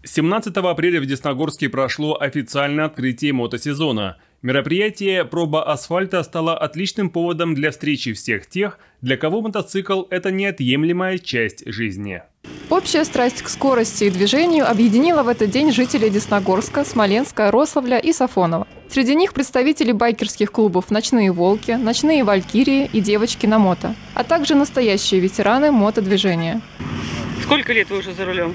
17 апреля в Десногорске прошло официальное открытие мотосезона. Мероприятие «Проба асфальта» стало отличным поводом для встречи всех тех, для кого мотоцикл – это неотъемлемая часть жизни. Общая страсть к скорости и движению объединила в этот день жителей Десногорска, Смоленска, Рославля и Сафонова. Среди них представители байкерских клубов «Ночные волки», «Ночные валькирии» и «Девочки на мото», а также настоящие ветераны мотодвижения. Сколько лет вы уже за рулем?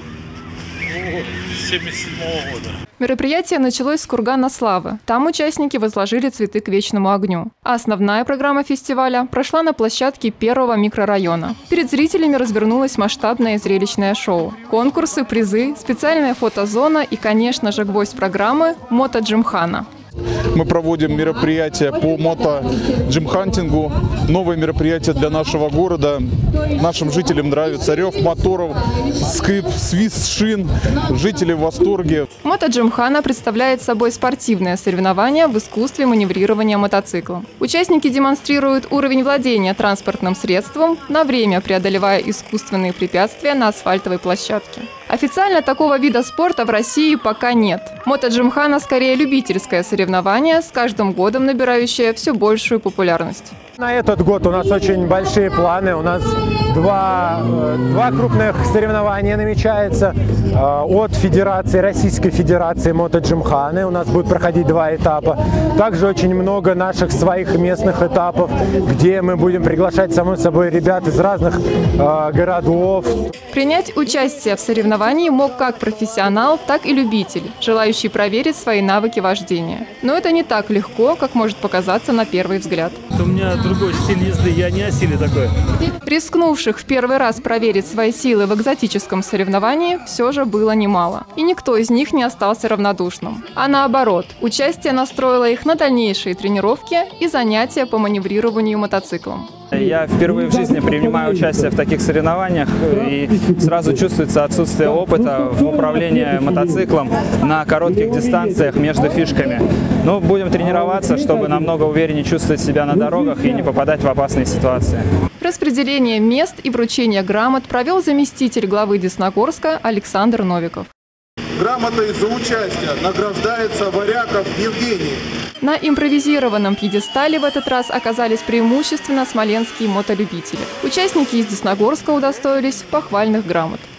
1977 года. Мероприятие началось с кургана Славы. Там участники возложили цветы к вечному огню. А основная программа фестиваля прошла на площадке первого микрорайона. Перед зрителями развернулось масштабное зрелищное шоу. Конкурсы, призы, специальная фотозона и, конечно же, гвоздь программы – мото-джимхана. Мы проводим мероприятия по мото-джимхантингу, новое мероприятие для нашего города. Нашим жителям нравится рев моторов, скрип, свист шин, жители в восторге. Мото-джимхана представляет собой спортивное соревнование в искусстве маневрирования мотоциклом. Участники демонстрируют уровень владения транспортным средством, на время преодолевая искусственные препятствия на асфальтовой площадке. Официально такого вида спорта в России пока нет. Мото-джимхана скорее любительское соревнование, с каждым годом набирающее все большую популярность. На этот год у нас очень большие планы. У нас два крупных соревнования намечается от Российской Федерации мото-джимханы. У нас будет проходить 2 этапа. Также очень много наших своих местных этапов, где мы будем приглашать, само собой, ребят из разных городов. Принять участие в соревновании мог как профессионал, так и любитель, желающий проверить свои навыки вождения. Но это не так легко, как может показаться на первый взгляд. У меня другой стиль езды, я не осилю такой. Рискнувших в первый раз проверить свои силы в экзотическом соревновании все же было немало. И никто из них не остался равнодушным. А наоборот, участие настроило их на дальнейшие тренировки и занятия по маневрированию мотоциклом. Я впервые в жизни принимаю участие в таких соревнованиях, и сразу чувствуется отсутствие опыта в управлении мотоциклом на коротких дистанциях между фишками. Но будем тренироваться, чтобы намного увереннее чувствовать себя на дорогах и не попадать в опасные ситуации. Распределение мест и вручение грамот провел заместитель главы Десногорска Александр Новиков. Грамотой за участие награждается Варяков Евгений. На импровизированном пьедестале в этот раз оказались преимущественно смоленские мотолюбители. Участники из Десногорска удостоились похвальных грамот.